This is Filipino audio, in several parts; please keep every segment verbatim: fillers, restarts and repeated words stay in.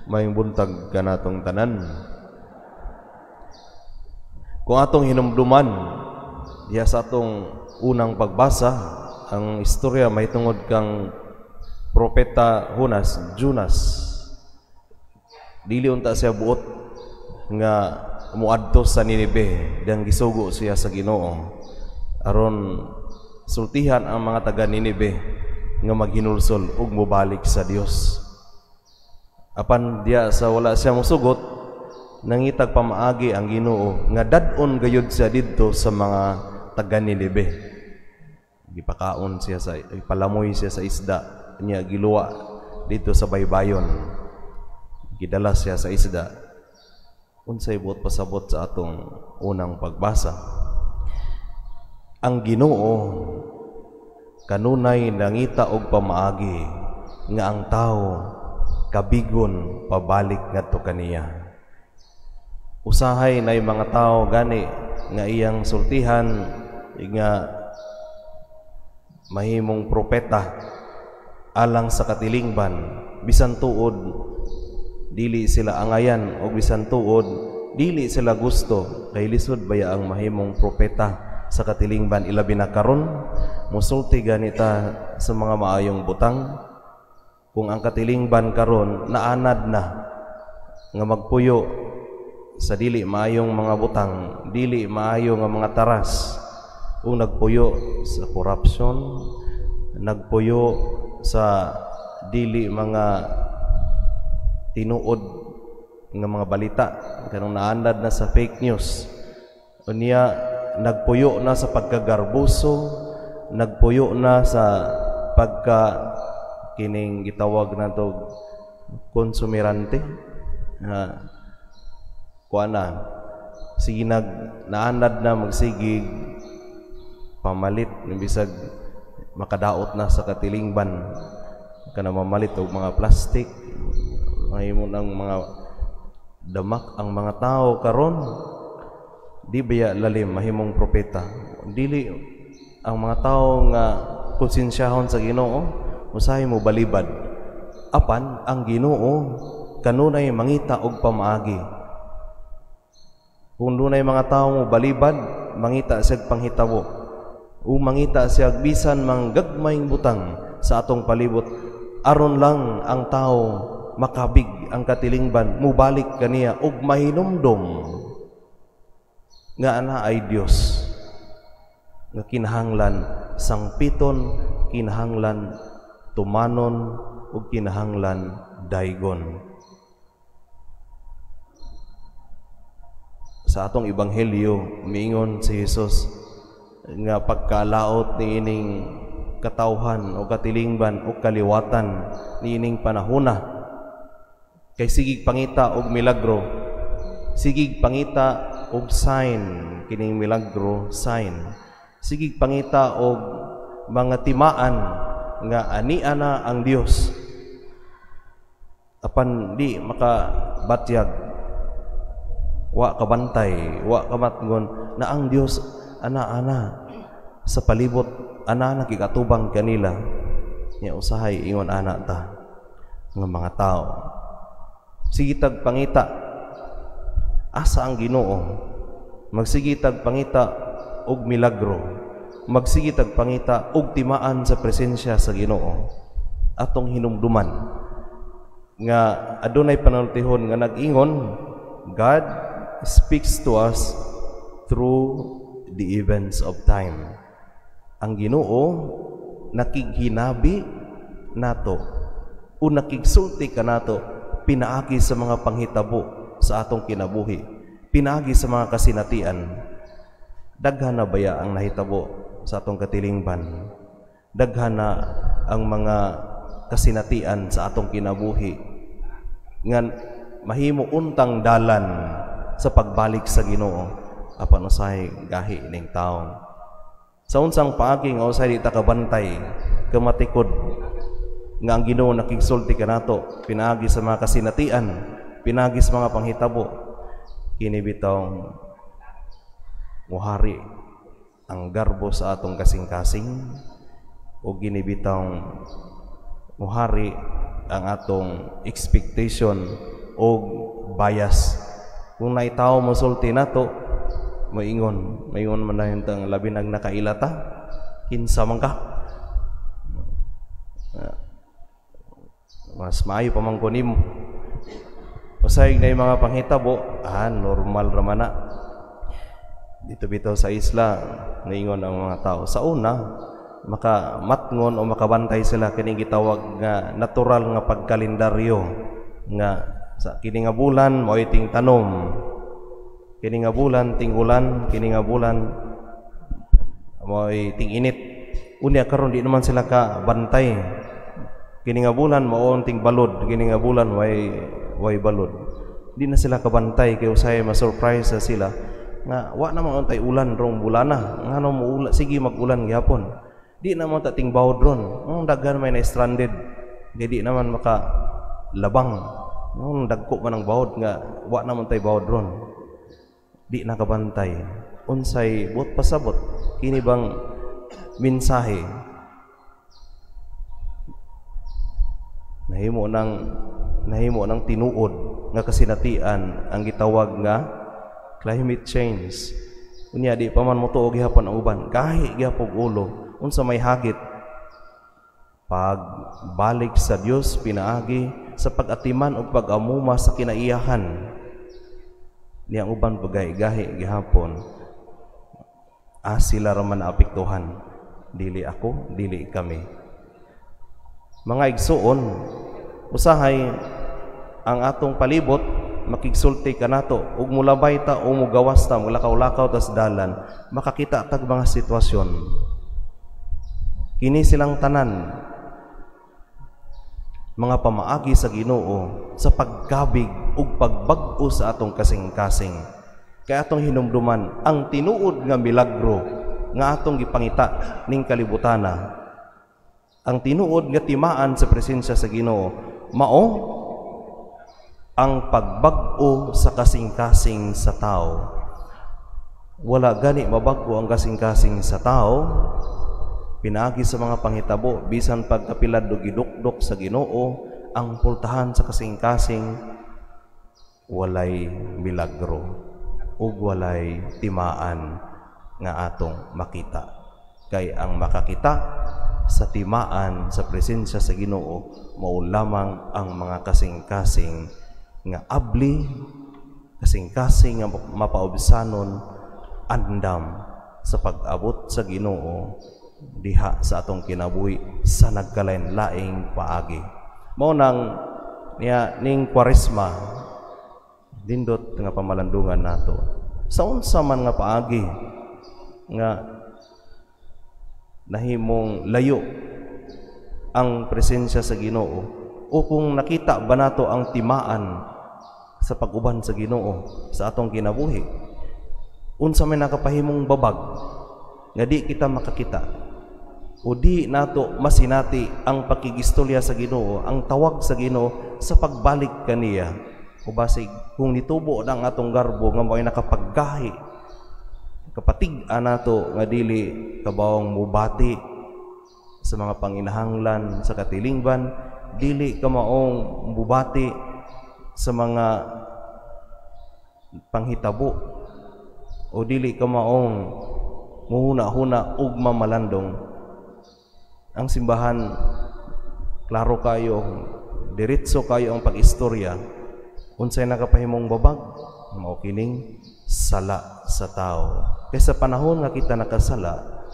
May buntag kanatong tanan. Kung atong hinumduman diha sa atong unang pagbasa, ang istorya may tungod kang propeta Jonas, Jonas. Dili unta siya buot nga muadto sa Ninive, dang gisugo siya sa Ginoo aron sultihan ang mga taga Ninive nga maghinulsol ug mobalik sa Dios. Apan diya sa wala siya mosugot, nangitag pamaagi ang Ginoo nga dad-on gayud siya didto sa mga taga Ninive. Gipakaon siya sa ipalamoy siya sa isda niya, giluwa dito sa baybayon, gidala siya sa isda. Unsay buot pasabot sa atong unang pagbasa, ang Ginoo kanunay nangita og pamaagi nga ang tao kabigon pabalik ngadto kaniya. Usahay nay mga tao gani nga iyang sultihan nga mahimong propeta alang sa katilingban, bisan tuod dili sila angayan o bisan tuod dili sila gusto, kay lisod baya ang mahimong propeta sa katilingban, ilabi na karon musulti ganita sa mga maayong butang. Kung ang katilingban karon naanad na nga magpuyo sa dili maayong mga butang, dili maayo nga mga taras, kung nagpuyo sa corruption, nagpuyo sa dili mga tinuod nga mga balita, kanang naandad na sa fake news, unya nagpuyo na sa pagkagarbuso, nagpuyo na sa pagka kining gitawag nato konsumirante, na kuana sige nag naandad na magsigig pamalit bisag makadaot na sa katilingban, kana mamalit og mga plastic, mahimo ng mga damak ang mga tao karon. Di baya lalim mahimong propeta, dili ang mga tao nga konsensyahon sa Ginoo, usahay mo balibad. Apan ang Ginoo kanunay mangita og pamaagi. Kung dunay mga tao mo balibad, mangita siya panghitabo o mangita siya bisan manggagmayng butang sa atong palibot, aron lang ang tao makabig ang katilingban, mubalik kaniya og mahinumdom nga ana ay Dios nga kinahanglan sangpiton, kinahanglan tumanon ug kinahanglan daygon. Sa atong ebanghelyo miingon si Jesus nga pagkalaot ni ining katawhan o katilingban o kaliwatan ni ining panahona, kay sigig pangita og milagro, sigig pangita og sign, kining milagro sign, sigig pangita og mga timaan nga ania na ang Dios, apan di makabatyag, wa kabantay, wa kamatngon na ang Dios ana-ana sa palibot, ana nakikatubang kanila. Nya usahay ingon ana ta nga mga tao, sigitag pangita asa ang Ginoo, magsigitag pangita og milagro, magsigitag pangita og timaan sa presensya sa Ginoo. Atong hinumduman nga adunay panultihon nga nag-ingon, God speaks to us through the events of time. Ang Ginoo nakighinabi nato o nakigsulti kanato pinaagi sa mga panghitabo sa atong kinabuhi, pinaagi sa mga kasinatian. Daghan na baya ang nahitabo sa atong katilingban, daghan na ang mga kasinatian sa atong kinabuhi nga mahimo untang dalan sa pagbalik sa Ginoo, apan usahay gahi ning tawo. Sa unsang paagi nga usahay di ta kabantay, kamatikod nga ang Ginoo nakigsulti kanato pinaagi sa mga kasinatian, pinaagi sa mga panghitabo, kini bitaw muhari ang garbo sa atong kasing-kasing o ginibitaw muhari ang atong expectation og bias. Kung naitaw mosulti nato, moingon, moingon man na yung labi nag nakailata, kinsa man ka. Mas maayo pa man kunin mo. Usay na yung mga panghitabo, ah, normal raman na. Dito bitaw sa isla, naingon ang mga tao. Sa una, makamatngon o makabantay sila kining gitawag nga natural nga pagkalendaryo nga sa kini nga bulan mao ting tanom, kini nga bulan ting ulan, kini nga bulan mao ting init. Unya karon di naman sila ka bantay. Kini nga bulan mao ting balod, kini nga bulan way way balod. Di na sila kabantay kay usay ma-surprise sa sila nga wa na man tay ulan rong bulana, ngano mo ulan sige mag-ulan gyapon. Di naman tating bawod ron. Ang daghan may na-stranded. Di naman maka labang. Ang dagko man ang bawod nga wa naman tay bawod ron. Di nakabantay. Unsay buot pasabot kini bang mensahe nahimo nang nahimo nang tinuod nga kasinatian ang gitawag nga climate change. Unya di pa man motuog gihapon ang uban. Kahi gihapon ulo. Unsa may hagit pagbalik sa Dios pinaagi sa pag-atiman o pag-amuma sa kinaiyahan niyang uban bagay gahi gihapon ah sila raman apektuhan dili ako dili kami. Mga igsuon, usahay ang atong palibot makigsulti kanato ug mulabay ta o mugawas ta mulakaw-lakaw tas dalan makakita tag mga sitwasyon. Kini silang tanan mga pamaagi sa Ginoo sa pagkabig ug pagbag-o sa atong kasing-kasing. Kay atong hinumduman ang tinuod nga milagro nga atong gipangita ning kalibutana. Ang tinuod nga timaan sa presensya sa Ginoo mao ang pagbag-o sa kasing-kasing sa tao. Wala gani mabag-o ang kasing-kasing sa tao. Pinaagi sa mga panghitabo bisan pagkapilad o gidukdok sa Ginoo ang pultahan sa kasing-kasing walay milagro ug walay timaan nga atong makita. Kay ang makakita sa timaan sa presensya sa Ginoo mao lamang ang mga kasing-kasing nga abli, kasing-kasing nga mapaubsanon andam sa pag-abot sa Ginoo diha sa atong kinabuhi sa nagkalain-laing paagi. Mao nang niya ning Kwaresma dindot nga pamalandungan nato. Sa unsa man nga paagi nga nahimong layo ang presensya sa Ginoo o kung nakita ba nato ang timaan sa pag-uban sa Ginoo sa atong kinabuhi, unsa may nakapahimong babag nga di kita makakita o di nato masinati ang pakigistorya sa Ginoo, ang tawag sa Ginoo sa pagbalik kaniya. O basig kung nitubo ang atong garbo nga mo'y nakapaggahi kapatig-an nato nga dili kabawang mubati sa mga panginahanglan sa katilingban, dili ka maong mubati sa mga panghitabo o dili ka maong muhuna-huna ug mamalandong. Ang simbahan klaro kayo, diretso kayo ang pag-istorya. Unsay nakapahimong babag mao kining sala sa tao. Kay sa panahon nga kita nakasala,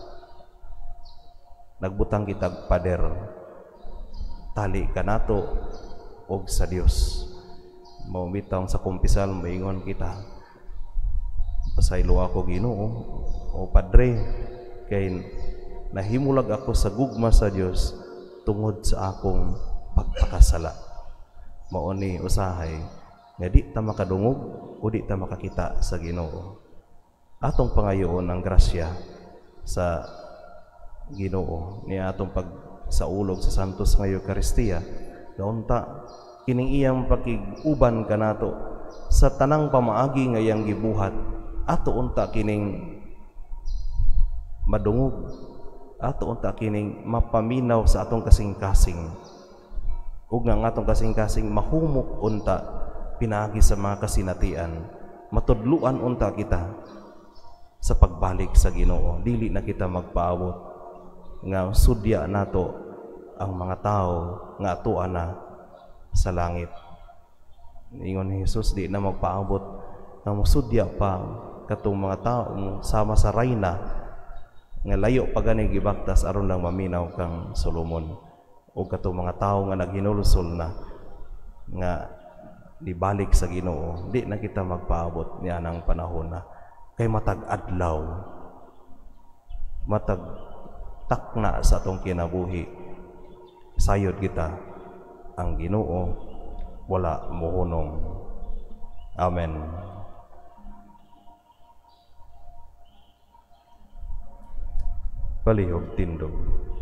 nagbutang kita pader. Tali kanato og sa Dios. Mao bitaw sa kumpisal moingon kita. Pasaylo ako Ginoo o Padre kay nahimulag ako sa gugma sa Dios tungod sa akong pagpakasala. Mao ni usahay nga di ta makadungog o di ta makakita sa Ginoo. Atong pangayoon ang grasya sa Ginoo ni atong pagsaulog sa santos nga Eucharistia. Daunta kining iyang pakiguban kanato sa tanang pamaagi nga iyang gibuhat. Ato unta kining madungog, ato unta kining mapaminaw sa atong kasing-kasing ug nga atong kasing-kasing mahumok unta pinaagi sa mga kasinatian, matudluan unta kita sa pagbalik sa Ginoo. Dili na kita magpaabot nga sudya nato ang mga tao nga atuan na sa langit. Ingon ni Jesus, di na magpaabot nga musudya pa katong mga tao sama sa rayna nga layo pa gani gibaktas aron lang maminaw kang Solomon, o katong mga tao nga naghinulusol na nga dibalik sa Ginoo. Di na kita magpaabot niya ng panahon na kay matag adlaw, matag takna sa atong kinabuhi, sayod kita ang Ginoo wala mohunong. Amen. Palihog tindog.